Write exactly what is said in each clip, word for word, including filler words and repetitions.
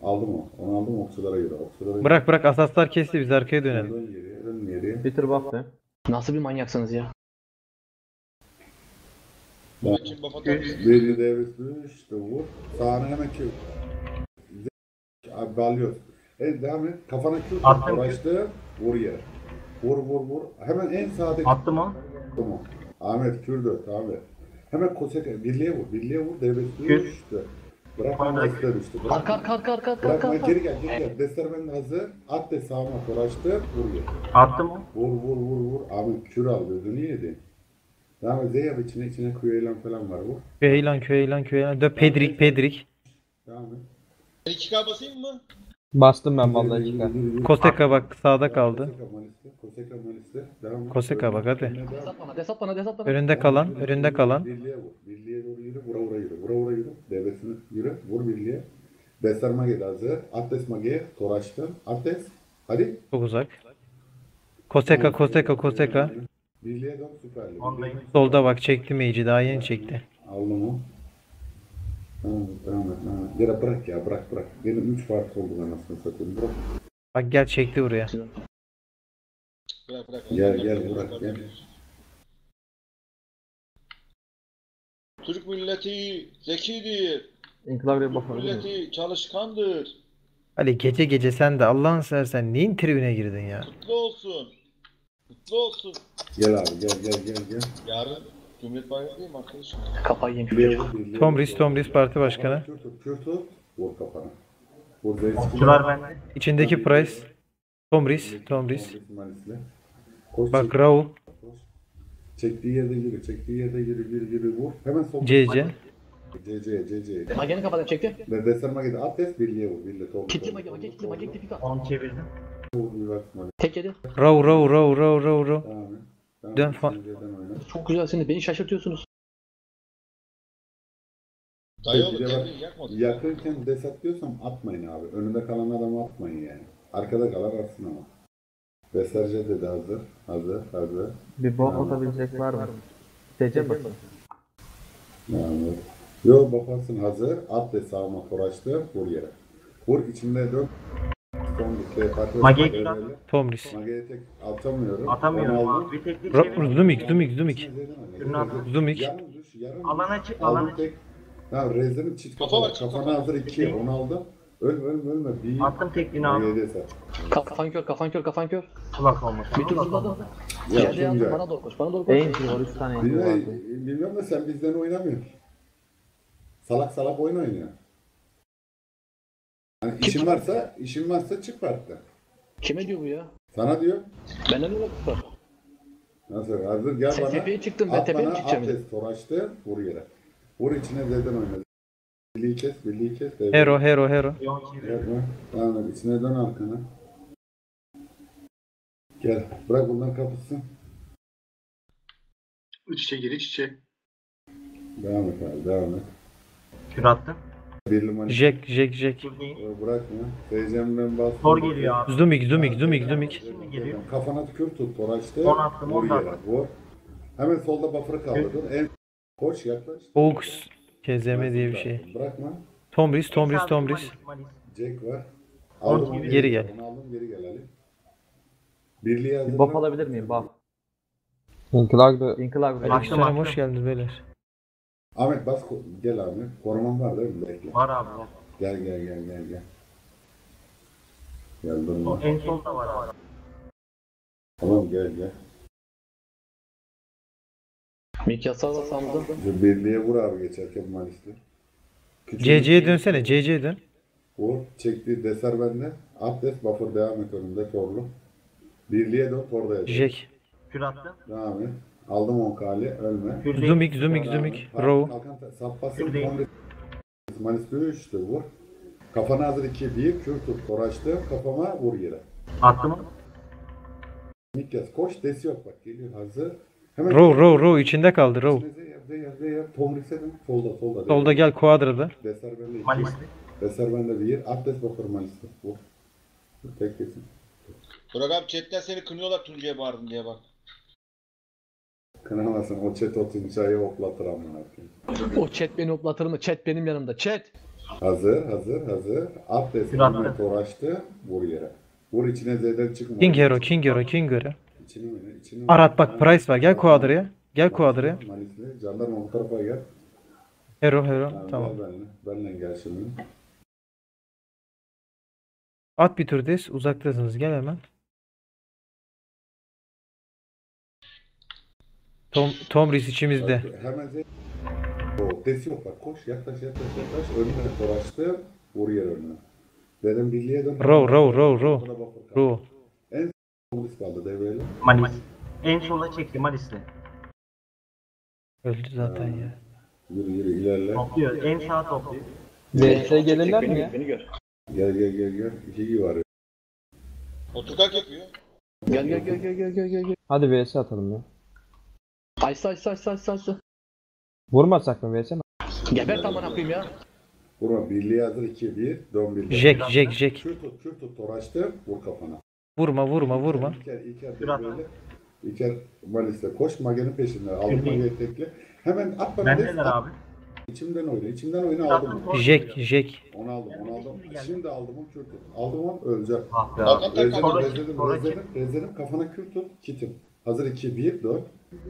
Aldım o. Onu aldım okçulara göre. Okçulara göre. Bırak bırak asaslar kesti biz arkaya dönelim. Dön geriye, dön geriye. Bitir buff'ı. Nasıl bir manyaksınız ya? Buna kim buff atar mısın? Birini devret işte vur. Sağına hemen Q. Abi balyoz. Evet devam et. Kafana Q. Attım. Uğraştı. Vur yere. Vur vur vur. Hemen en sağdaki. Attım o. Tamam. Ahmet Kürdü. Tamam. Hemen Kosek birliğe vur. Birliğe vur. Devret Kür. işte. Bırak Bana onu ister işte. Bırak. Arka arka arka arka arka Bırakma arka. geri gel geri gel. Destler bende hazır. At de sağıma uğraştı. Vur yere. Attım o. Vur vur vur vur. Ahmet kür al gözünü yedi. Devam et. Zeyab içine içine kuyaylan falan var bu. Köylan köylan köylan. Dö Pedrik Pedrik. Devam et. iki K basayım mı? Bastım ben vallahi iki K. Koseka bak sağda kaldı. Koseka Malis'te. Koseka Malis'te. Devam et. Koseka bak, hadi. Devam et. Desat bana desat bana desat bana. Önünde kalan, önünde kalan. Birliğe vur. Birliğe doğru yürü. Vura vura yürü. Vura vura yürü. Devresini yürü. Vur birliğe. Destar Mage'de hazır. Atlas Mage'ye toraştın. Atlas. Hadi. Çok uzak. Koseka Koseka Koseka. Birliğe dön süperli. Ondayım. Solda bak çekti mage'i daha yeni çekti. Aldım o. Devam et. Devam et. Devam et. Ya da bırak ya. Bırak bırak. Benim üç fark oldu anasını satayım. Bırak. Bak gel çekti buraya. Bırak bırak. Gel, gel, bırak, gel. Türk milleti zekidir. İnkılabı Türk buff alabilir miyim? milleti çalışkandır. Ali gece gece sen de Allah'ını seversen neyin tribüne girdin ya? Kutlu olsun. Kutlu olsun. Gel abi gel gel gel gel. Yarın Cumhuriyet Bayramı değil mi arkadaşım? Kafayı yemiş. Birliğe vur. Birliğe Tomris vur. Tomris parti başkanı. Kür tut. Kür tut. Vur kafana. Vur Zeytin. Okçular bende. İçindeki Price. Tomris Tomris. Malis'le. Koş, Bak çek- Raul. koş. Çektiği yerde yürü. Çektiği yerde yürü. Yürü yürü vur. Hemen sol. C C. C C C C. Mage'nin kafadan çekti. Ve Deserma gidi. Atlas birliğe vur. Birliğe toplu. Kitli mage mage kitli mage kitli pika. Onu çevirdim. Tek yedi. Raul Raul Raul Raul Raul Raul. Devam et. Devam Dön et. fa- Sinirden oyna. Çok güzelsiniz. Beni şaşırtıyorsunuz. Dayı oğlum Bir de bak, kendini yakmadın. yakınken desat diyorsam atmayın abi. Önünde kalan adamı atmayın yani. Arkada kalan atsın ama. Besarca dedi hazır. Hazır. Hazır. Bir buff Tamam. atabilecek var mı? Seçeceğim bakın. Devam et. Yo bakarsın hazır. At de sağıma toraştı. Vur yere. Vur içinde dön. Son bir parti. Mage'ye gir lan. Tomris. Mage'ye tek atamıyorum. Atamıyorum Onu aldım. abi. Bir teknik Ra- çevir. Zumik Zumik Zumik. Ürünü at. Zumik. Yarım düş, yarım Alana düş. çık, Aldım alana tek. Tamam rezlerin çift Kafa kafa. var, çift Kafana kafa. hazır iki. Onu aldım. Ölme ölme ölme. Bir. Attım tekniğini abi. Mage'ye de sat. Kafan kör kafan kör kafan kör. Kulak olmasın. Bir tur zıpladı. Ya Geldi yazdı Tuncay. bana doğru koş. Bana doğru koş. Eğitim var üç tane eğitim Bilmiyorum, vardı. bilmiyorum da sen bizden oynamıyorsun. Salak salak oyun oynuyor. Yani işin varsa, işin varsa çık parkta. Kime diyor bu ya? Sana diyor. Benden öyle tutar. Nasıl? Hazır gel Sen bana. tepeye çıktın, ben At tepeye mi bana, çıkacağım at yine? des, toraştı, vur yere. Vur içine zeden oyna. Birliği kes, birliği kes. devre. Hero Hero Hero. Yon çevir. Yapma. Devam et. İçine dön arkana. Gel. Bırak bundan kapısın. İç içe gir iç içe. Devam et abi. Devam et. Kür attım. Bir limon. Jack Jack Jack. Kürdeyim. Bırakma. Seyircemden bas. Tor geliyor abi. Zumik Zumik Zumik Zumik. Şimdi geliyor. Kafana tükür tut. Toraştı. On attım, vur on da yere. attım. Vur. Hemen solda buffer'ı kaldırdın. En koş yaklaş. Oaks. K Z M diye bir şey. Bırakma. Tomris Tomris Tomris. Jack var. On Aldım onu gibi. Geri gel. Onu aldım geri gel Ali. Birliğe Bir hazırlan. buff alabilir miyim? Buff. İnkılak İnkılabı. Aleykümselam hoş geldiniz beyler. Ahmet bas ko- gel Ahmet. Koruman var değil mi? Bekle. Var abi. var. Gel gel gel gel gel. Gel O durma. en solda var abi. Tamam gel gel. Mikyasal da sandı. Şu birliğe vur abi geçerken Malis'te. Küçük- C C'ye dönsene C C'ye dön. Vur. Çektiği deser bende. Abdest buffer devam et önünde torlu. Birliğe dön torda yat. Jack. Kür attım. Devam et. Aldım on kali ölme. Kürdeyim. Zumik Zumik Devam Zumik. et. Raul. Kalkan ta- sap basın. Kürdeyim. Tomris. Malis düştü vur. Kafana hazır iki bir. Kür tut. Toraştı. Kafama vur yere. Attım mı? Mikyas koş. Des yok bak. Geliyor hazır. Hemen. Raul Raul Raul içinde kaldı Raul. Zeyar, Zeyar, Zeyar. Tomris'e dön. Solda, solda. Solda gel kuadrada. Deser bende iki. Malis'te. Deser bende bir. Atlas bakır Malis'te. Vur. Tek kesin. Burak abi chatten seni kınıyorlar Tuncay'a bağırdın diye bak. Kınamasın. O chat o Tuncay'ı hoplatır amına koyayım. O chat beni hoplatır mı? Chat benim yanımda. Chat. Hazır, hazır, hazır. At desin. Biraz Hemen da. toraştı. Vur yere. Vur içine Z'den çıkma. King Hero, King Hero, King Hero. İçine oyna, içine Arat bak, oyna. Price var. Gel Quadra'ya. Gel Quadra'ya. Malisli. Jandarma bu tarafa gel. Hero, Hero. Tamam, Tamam. gel benimle. Benimle gel şimdi. At bir tur des. Uzaktasınız. Gel hemen. Tom, Tom Reis içimizde. Bak, hemen Z. O desi yok bak. Koş yaklaş yaklaş yaklaş. Önüne toraştı. Vur yere önüne. Dedim birliğe dön. Row, row, row, row. Buna bak bakalım. Row. En son risk kaldı devreyle. Malis. En sola çekti Malis'le. Öldü zaten ya. Yürü yürü ilerle. Topluyor. En sağa topluyor. V S gelirler Beni mi gör, ya? beni gör. Gel gel gel gel. İki iyi var. Oturkak yapıyor. Gel gel gel gel gel gel gel. gel. Hadi V S atalım ya. Aysa aysa aysa aysa aysa. Vurmasak mı V S mi? Gebert amına koyayım ya. Vurma birliğe hazır iki bir. Dön birliğe. Jack, Jack, Jack. Kür tut kür tut toraştı. Vur kafana. Vurma, vurma, vurma. İlker İlker Biraz. devreyle. İlker Malis'te koş Mage'nin peşinde. Aldım Kür değil. Mage'yi tekle. Hemen at bana des. Bendeler abi. İçimden oyna. İçimden oyna aldım. onu. Jack, Jack. Onu aldım, onu aldım. Şimdi aldım onu kür tut. Aldım onu öleceğim. Ah be Kalkan abi. tak Rezledim, kalkan. rezledim, Sonra- rezledim, rezledim. Kafana kür tut. Kitim. Hazır iki bir dört.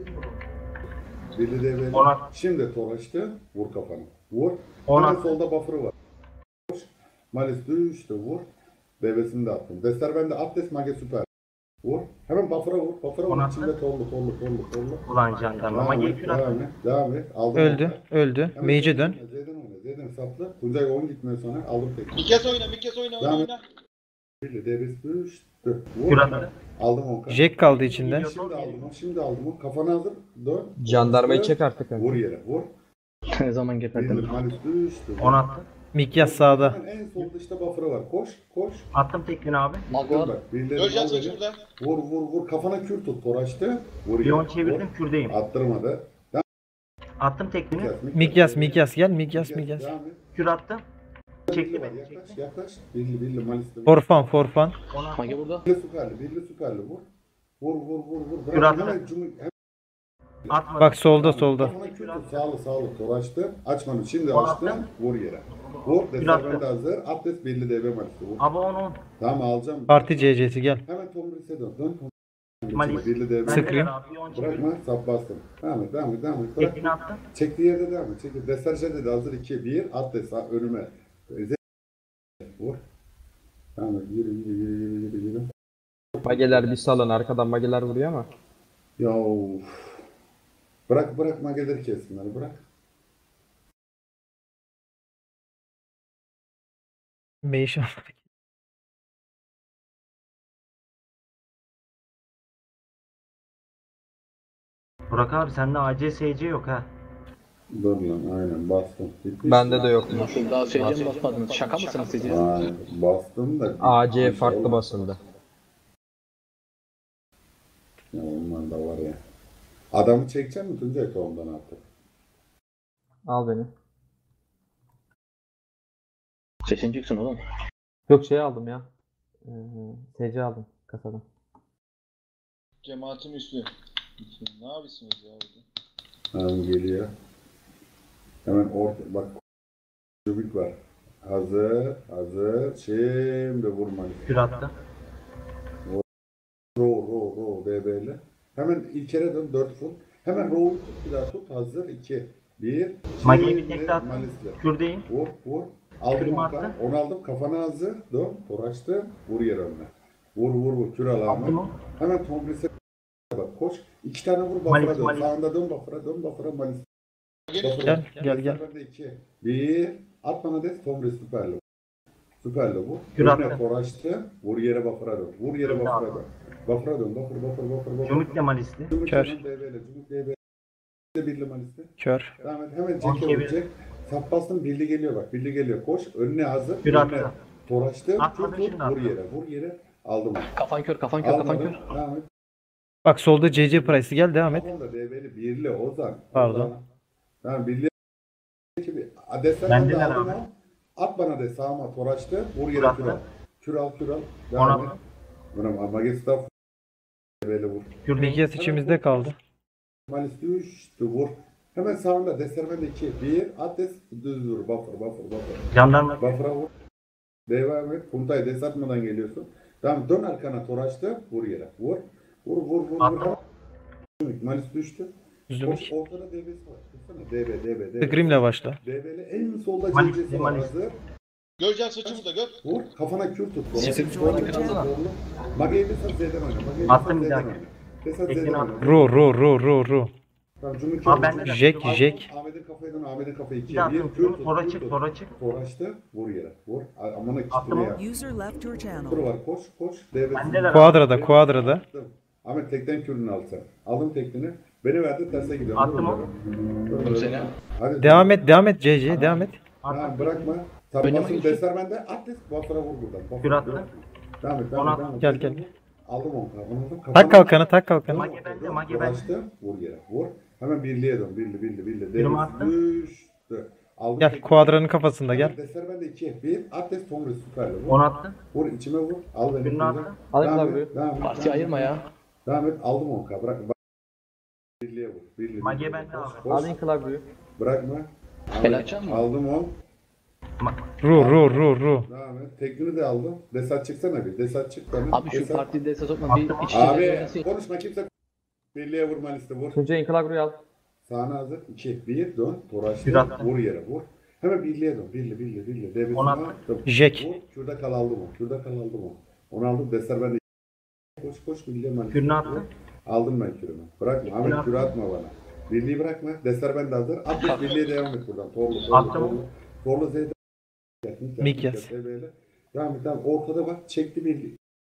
Birli devreyle. Ona- Şimdi toraştı. Vur kafanı. Vur. Ona- Hemen solda buffer'ı var. Koş. Malis düştü. Vur. Devresini de attım. Dester bende. Atlas mage süper. Vur. Hemen buffer'a vur. Buffer'a vur. Ona- İçinde torlu torlu torlu torlu. Ulan jandarma. Devam Mage'yi et. kür attı. Devam et. Devam et. Aldım. Öldü, onu. öldü. Hemen Mage'e Z'den dön. oyna, Z'den oyna. Z'den saplı. Tuncay on gitmiyor sonra. Aldım tek. Bir kez oyna, bir kez oyna, oyna, Devam oyna. Birli devres düştü. Vur. Kür attı. Aldım onu. Jack kaldı içinde. Şimdi aldım onu. Şimdi aldım onu. Kafana hazır. Dön. Jandarmayı Vur. çek artık. kanka. Vur yere. Vur. Ne zaman Birli geberdim? malis düştü. On attı. Mikyas sağda. Hemen en solda işte buffer'ı var. Koş. Koş. Attım tekini abi. Mag Dur var. bak. Birileri Göreceğiz al maçı beni. burada. Vur vur vur. Kafana kür tut. Toraştı. Vur Bir yere. on çevirdim Vur. kürdeyim. Attırmadı. Attım tekini. Mikyas, Mikyas gel. Mikyas, Mikyas. Devam et. Kür attım. Birli Çekti var. beni. Yaklaş. Çekti. Yaklaş. Birli birli malis. de- Forfan, forfan. On attım. Mage burada. Birli süperli. Birli süperli. Vur. Vur vur vur vur. Kür attı. Hemen cumu- hemen- Atmadım. Bak solda, solda. Kafana kür tut. Sağlı sağlı. Toraştı. Açmanı. Şimdi On açtı. attım. Vur yere. Vur. Kür Deser attı. bende hazır. Atlas birli devre malisi. Vur. Abi on on. Tamam alacağım. Parti C C'si gel. Hemen Tom Reis'e dön. Dön Tom. Malis. Birli devre. Sık. Bendeler abi. Bir on çevirdim. Bırakma. Sap bastım. Devam et. Devam et. Devam et. Bırak. Tekini attım. Çektiği yerde devam et. Çekti. Desterje dedi hazır iki bir. At desa önüme. Z- Vur. Tamam yürü yürü yürü yürü yürü yürü. Mageler bir salın. Arkadan mageler vuruyor ama. Ya of. Bırak bırak mageleri kessinler bırak. Meyşan. Burak abi sende A C S C yok ha. Dur lan aynen bastım. Bitmiş. Bende de yok. Nasıl daha söyleyeceğim basmadınız. Şaka mısınız siz ya? Aynen bastım da. A C farklı basıldı. Ya onlar da var ya. Adamı çekecek mi Tuncay Toğum'dan artık? Al beni. Sesin çıksın oğlum. Yok şey aldım ya. Ee, S C aldım kasadan. Cemaatin üstü. Ne yapıyorsunuz ya burada? Hemen geliyor. Hemen orta bak. Çubuk var. Hazır. Hazır. Şimdi vurma. Kür attı. Ro ro ro B B'li. Hemen İlker'e dön dört full. Hemen ro'u tut bir daha tut. Hazır iki bir. Mage'yi bir tekrar attım. Malisli. Kürdeyim. Vur vur. Aldım Kürümü onu. attı. Onu aldım. Kafana hazır. Dön. Toraştı. Vur yer önüne. Vur vur vur. Kür al Attım Ahmet. o. Hemen Tomris'e bak. Koş. İki tane vur. Malis, Bafra dön. Malis. Sağında dön. Bafra dön. Bafra Malis. Geliyor. Bafra. Gel, gel, gel. Bende iki. Bir. At bana des. Tomris süperli. Süperli bu. Kür Önüne attı. toraştı. Vur yere Bafra dön. Vur yere Kür Bafra attı. dön. Bafra dön. Bafra Bafra Bafra Bafra. Cumhuriyet Malisli. Cumhuriyet Kör. D B'yle. Cumhuriyet D B'yle. Birli Malis'te. Kör. Devam et. Hemen On Jack'e çevir. vuracak. Sap bastım. Birli geliyor bak. Birli geliyor. Koş. Önüne hazır. Kür Önüne attı. toraştı. Atmadı, Tut tut. şimdi Vur attı. yere. Vur yere. Aldım. Kafan kör, kafan kör, kafan Almadım. kör. Devam et. Bak solda C C Price'ı gel devam et. Tamam da D B'li birli Ozan. Pardon. Ozan. Tamam birli. Adesen Bendeler de aldım abi. o. At bana de sağıma toraştı. Vur yere Kür kür al. attı. Kür al kür al. On Devam et. attım. Buna Magestaf. D B'li vur. Kürdeyim. Mikyas içimizde kaldı. Malis düştü vur. Hemen sağında Destermen'de iki. bir. Atlas düz dur. Buffer buffer buffer. Jandarma. Buffer'a vur. Devam et. Puntayı des atmadan geliyorsun. Tamam dön arkana toraçtı. Vur yere. Vur. Vur vur vur. Attım. vur. Malis düştü. Zümrüt. Koş, ortada D B'si var. Tutsana. D B, D B, D B. Scream'le başla. D B'li en solda Malis, C C'si var. Malis. Hazır. Göreceğiz saçı burada gör. Vur. Kafana kür tut. Sesim şu an ekranda. Mage'yi de sat Z'den oyna. Mage'yi de Attım sat bir Z'den dakika. oyna. Desat Tekini Z'den attım. oyna. Ro ro ro ro ro. Tamam, Cumhur Abi ben de- Jack Jack. Ahmet'in kafaya dön. Ahmet'in kafayı Bir ikiye. daha Bir attım. kür tut. Tora kür çık, tut. tora çık. Toraçtı. Vur yere. Vur. Amına Attım kitini o. ya. User left your Kur channel. var. Koş koş. D B'si. Bendeler abi. Kuadrada kuadrada. Attım. Ahmet tekten kürünü al sen. Aldım teknini. Beni verdi terse gidiyorum. Attım o. Dur seni. Hadi. Devam et devam et C C devam et. Tamam bırakma. Önüme Sarmasını geçiyor. desler bende. Atlas buffer'a vur buradan. Buffer'a Kür attı. vur. Devam et. Devam Ona- et. Devam et. Gel, gel. Aldım onu. Aldım. Tak kalkanı tak kalkanı. Mage bende, mage bende. Dolaştı. Vur yere. Vur. Hemen birliğe dön. Birli birli birli. Yürüme Deniz attım. düştü. Aldım Gel tekniği. kuadranın kafasında gel. Desler bende iki. Bir. Atlas Tomris süperli. Vur. On attı. Vur içime vur. Al beni. Birini buradan. attım. Alayım Devam abi. et, devam et, Parti devam et. ayırma ya. Devam et. Aldım onu. Bırak. Bak. Birliğe vur. Birli. Mage birli. bende Koş, abi. koş. Alayım klavyeyi. Bırakma. El açacak mı? Aldım onu. Ro ro ro ro. Devam et. Tekniğini de aldım. Desat çıksana bir. Desat çık bana. Abi şu Desat- partide esas sokma bir iç içe Abi oynasın. konuşma kimse. Birliğe vurma liste vur. Tuncay'ın klavyeyi al. Sağına hazır. iki. bir. Dön. Bir Toraştı. attım. Vur yere vur. Hemen birliğe dön. Birli birli birli. Devresine On attım. attım. Jack. Vur. Şurada kal aldım onu. Şurada kal aldım onu. Onu aldım. Destar ben de. Koş koş birliğe ben. Kürünü attım. Aldım ben kürümü. Bırakma. Ahmet attım. kürü atma bana. Birliği bırakma. Destar ben de hazır. At birliğe devam et buradan. Torlu. Torlu. Attım. Torlu. Torlu Z'de. Mikyas. Devam et. Devam. Ortada bak. Çekti birliği.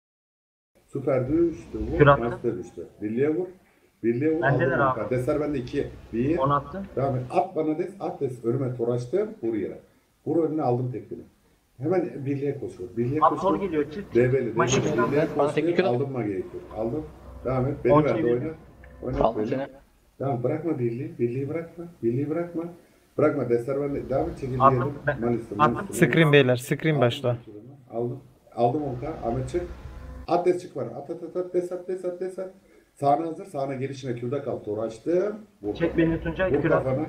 Süper düştü. Vur. Kür attım. Master düştü. Birliğe vur. Birliğe vur. Bendeler aldım. abi. Destar bende iki. Bir. On attı. Devam et. At bana des. At des. Önüme toraştı. Vur yere. Vur önüne aldım tekniğini. Hemen birliğe koşuyor. Birliğe Abi tor koşuyor. geliyor. Çık çık. Debeli. Mage Debeli. bende. Birliğe Bana teknik koşuyor. al. Aldım Mage'yi. Aldım. Devam et. Beni On verdi çevir. oyna. Oyna Aldım beni. seni. Tamam bırakma birliği. Birliği bırakma. Birliği bırakma. Bırakma. Destar bende. Devam et. Çekil Attım. yedim. Ben- Manisi. attım. Manisi. Scream beyler scream başla. Aldım. Aldım onka. Ahmet çık. At des çık var. At at at at des at des at des at. Sağına hazır. Sağına gelişine kürde kal. Tor açtım. Vur. Çek beni Tuncay. Vur Kür at. kafana.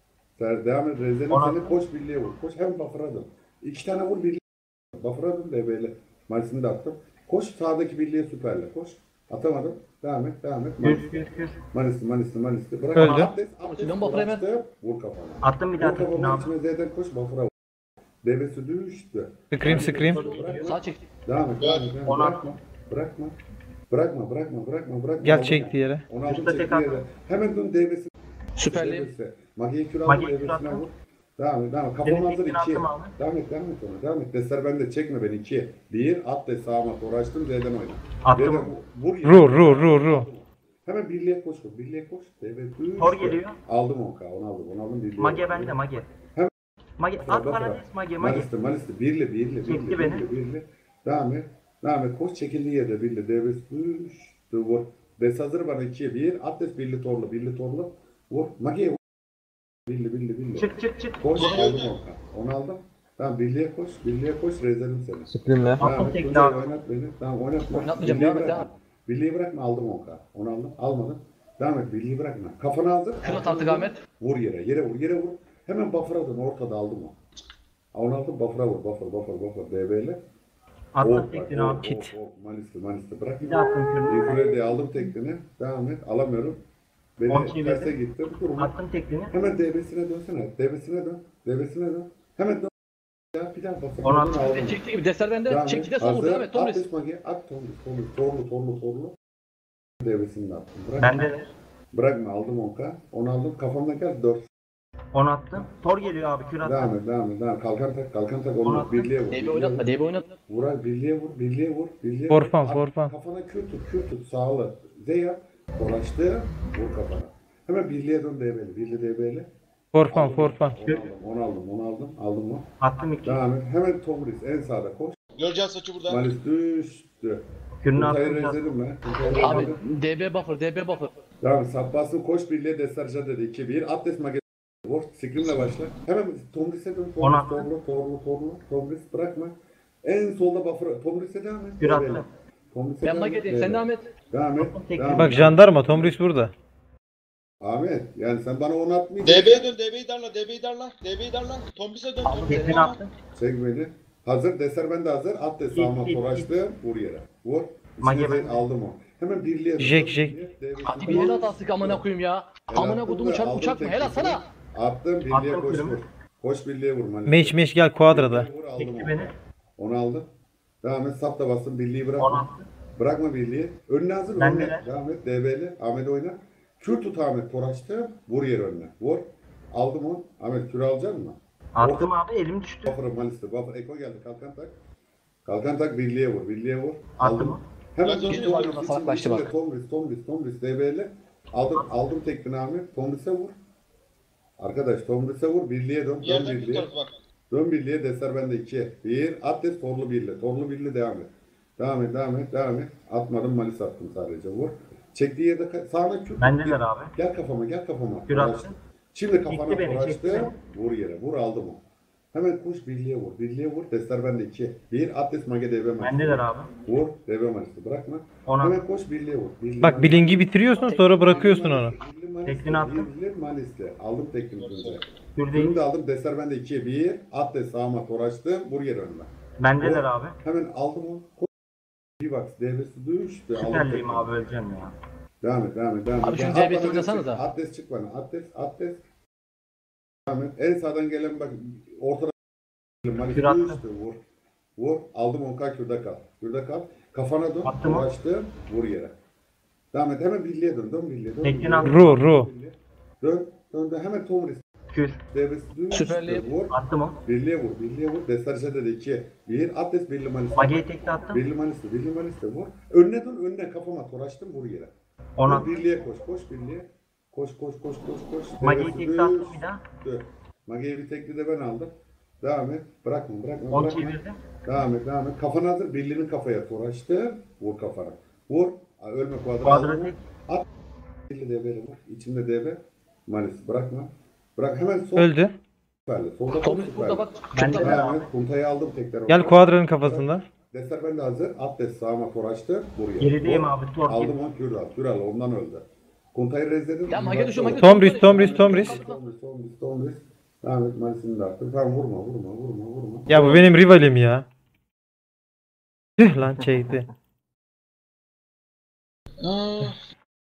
Sen devam et. Rezelim Ona- seni. Koş birliğe vur. Koş. Hem buffer'a dön. İki tane vur birliğe. Buffer'a dön. Debeyle. Marisini de attım. Koş. Sağdaki birliğe süperle. Koş. Atamadım. Devam et. Devam et. Kür kür kür. Manisli, Manisli, Manisli. Bırak. Öldü. Abdest, abdest. Dön buffer'a hemen. Bastı, vur kafana. Attım bir Vur daha tekini kafana abi. içine Z'den koş. Buffer'a vur. Devesi düştü. Scream scream. Bırakma. Sağ çek. Devam et. Devam et. Devam et. Ona- Bırakma. Bırakma. Bırakma. Bırakma. Bırakma. Bırakma. Gel Aldım çekti ya. yere. Onu aldım Üstte tek çekti attım. yere. Hemen dön devesi. Süperliyim. Devesi. Magi'yi kür aldım. Magi'yi kür Devesine attım. vur. Devam et. Devam et. Kafam Benim hazır tekniğini ikiye. attım abi. Devam et. Devam et ona. Devam et. Desler bende. Çekme beni ikiye. Bir. At de sağıma. Uğraştım. Z'den oyna. Attım. Z'den vur. Ru ru ru ru. Hemen birliğe koş. Birliğe koş. Devlet düş. Tor geliyor. Aldım onka. Onu aldım. Onu aldım. Birliğe. Mage bende mage. Hemen- Mage at bana des mage mage. Malisti, Malisti. Birli, birli, birli, Çekti birli, beni. birli. Devam et. Devam et. Koş çekildiği yerde birli. Devlet düş. Vur. Des hazır bana ikiye. Bir. Atlet birli torlu. Birli torlu. Vur. Magi'ye vur. Birli, birli, birli. Çık çık çık. Koş. Aldım onka. Onu aldım. Tamam birliğe koş. Birliğe koş. Rezelim seni. Scream'le. Devam Attım et. tekli Tuncay abi. oynat beni. Tamam oynatma. Oynatmayacağım, Birliği devam et, bırakma. devam. Birliği bırakma. Aldım onka. Onu aldım. Almadım. Devam et. Birliği bırakma. Kafana hazır. Kür at artık Ahmet. Vur yere, yere vur, yere vur. Hemen buffer'a dön, ortada aldım o. Onu aldım, buffer'a vur, buffer, buffer, buffer, D B'yle. Attım tekini abi. Kit. Manisli, manisli, bırak. Bir daha attım kürünü. Yukarı diye aldım tekniğini, devam et, alamıyorum. On Beni çevirdim. terse gittim, durma. Attım tekini. Hemen D B'sine dönsene, D B'sine dön, D B'sine dön. Hemen dön. Ya bir daha buffer. On dön, attım. aldım. Çekti gibi. Desler bende. Devam Çekti de et, son vur. hazır. Devam et. At Tomris. düşmagi, at Tomris, Tomris, torlu, torlu, torlu. D B'sini de attım, bırak. Bende Bırakma, aldım onka. Onu aldım, kafamda gel, dört. on attım. Tor geliyor abi kür Devam attım. et, devam et, devam et. Kalkan tak, kalkan tak, On onu attım. birliğe vur. D B birliğe oynatma. vur. D B oynat. Vuray birliğe vur, birliğe vur, birliğe For vur. fun, At, for fun. Kafana kür tut, kür tut, sağlı. Z yap, dolaştı, vur kafana. Hemen birliğe dön D B'li, birli D B'li. For fun for fun. Onu aldım, onu aldım, onu aldım, aldım onu. Attım iki. Devam et, hemen Tomris en sağda koş. Göreceğiz saçı burada. Malis düştü. Kürünü Kuntayı attım. rezledim ben. Kuntayı Abi rezledim. D B buffer. D B buffer. Devam et, Sabbas'ın koş birliğe destarca dedi. iki bir, Atlas Maget. Vur, Scream'le başla. Hemen Tomris'e dön, On Tomris, attı. torlu, torlu, torlu, Tomris bırakma. En solda buffer, Tomris'e devam et. Kür D B'li. attım. Tomris'e Ben devam et, Mage'deyim. D Sen B'li. devam et. Devam et. Tek- Devam Bak et. jandarma Tomris burada. Ahmet yani sen bana onu atmayacaksın. D B'ye dön, D B'yi darla, D B'yi darla, D B'yi darla. Tombis'e dön, Tombis'e Tekini dön. attım. Çek beni. Hazır. Deser ben de hazır. At de sağıma İt, it, toraştı. Vur yere. Vur. Mage İçine ben- de aldım o. Hemen birliğe. Jack, dön, Jack. birliğe, D B'si Hadi falan. bir el at astık amına koyayım ya. El Amına attım koydum da uçak aldım uçak mı? tekini. Helal sana. Attım. Birliğe Attım koş kırımı. vur. Koş birliğe vur. Maalesef. Meç meç gel kuadrada. Birliğe vur, aldım Çekti onu. beni. Onu aldım. Devam et. Sap da bastım. Birliği On bırakma. attım. Bırakma birliği. Önüne hazır. Ben Önüne. de. Devam et. D B'li. Ahmet oyna. Kür tut Ahmet. Toraştı. Vur yere önüne. Vur. Aldım onu. Ahmet kür alacak mısın? Attım abi elim düştü. Buffer'ı Malis'te. Buffer. Eko geldi. Kalkan tak. Kalkan tak. Birliğe vur. Birliğe vur. Attım onu. Hemen Biraz git önce Tombris. var, içinde- salaklaştı içinde bak. Tombris. Tombris. Tombris. D B'li. Aldım. Aldım tekini Ahmet. Tombris'e vur. Arkadaş Tombris'e vur. Birliğe dön. Dön Yerden birliğe. kurtarız bak. Dön birliğe. Deser bende iki. Bir. Atlet. Torlu birli. Torlu birli devam et. Devam et. Devam et. Devam et. Atmadım. Malis attım sadece. Vur. Çektiği yerde ka- sağına kür. Bendeler abi. Gel kafama. Gel kafama. Kür Toraştı. attım. Şimdi kafana Çekti beni, toraştı. çekti Vur yere. Vur aldım o. Hemen koş birliğe vur. Birliğe vur. Deser bende iki. Bir. Atlet mage D B Malis. Bendeler abi. Vur. D B Malis'i bırakma. On attım. Hemen koş birliğe vur. Birliğe Bak Malis. bilingi bitiriyorsun sonra bırakıyorsun onu. Tekini attım. Birli Malis'le. Aldım tekini önce. Kürdeyim. Ürünü de aldım. Deser bende ikiye bir. At de sağıma toraştı. Vur yer önüne. Bendeler abi. Hemen aldım onu. Koş. Bir bak. Devesi düştü. Aldım Süperliyim tekini. abi öleceğim ya. Devam et. Devam et. Devam et. Abi şu At D B'si bana, oynasana çık. da. Atles çık bana. Atles. Atles. Devam et. En sağdan gelen bak. Ortada. Malis Kür attım. düştü. Vur. Vur. Aldım on K kürde kal. Kürde kal. Kafana dön. Attım o. Toraştı. Vur yere. Devam et. Hemen birliğe dön. Dön birliğe. Dön. Tekini birliğe. attım. Ru ru. Dön. Dön. Dön. Hemen Tomris. Kür. Devesi düştü. Süperli. Vur. Attım o. Birliğe vur. Birliğe vur. Destarca dedi iki. Bir. Atles birli Manis'te. Mage'yi tekte attım. Birli Manis'te. Birli Manis'te vur. Önüne dön. Önüne kafama toraştım. Vur yere. On Vur, attım. birliğe koş. Koş birliğe. Koş koş koş koş koş. Mage'yi Devesi tekte attım düştü. bir daha. Mage'yi bir tekli de ben aldım. Devam et. Bırakma bırakma On bırakma. çevirdim. Devam et devam et. Kafana hazır. Birliğinin kafaya toraştı. Vur kafana. Vur. Aa, Ölme kuadra. Kuadra tek. Birli D B'li vur. İçinde D B. Manis bırakma. Bırak hemen sol. Öldü. Süperli. Solda Tombis süperli. burada bak. Ben Çok de- da- Devam et. Puntayı aldım tekrar. Gel oradan. kuadranın kafasında. Deser ben de hazır. Atlet sağıma toraştı. Buraya. Gerideyim Vur. abi. Tor Aldım gibi. onu Küral. Küral ondan öldü. Kuntayı rezledim. Ya mage düşüyor mage Tomris, Tomris, Tomris. Tomris, Tomris, Tomris. Devam et. Manisini de attım. Tamam vurma, vurma, vurma, vurma. Ya bu benim rivalim ya. Tüh lan çekti. Ah,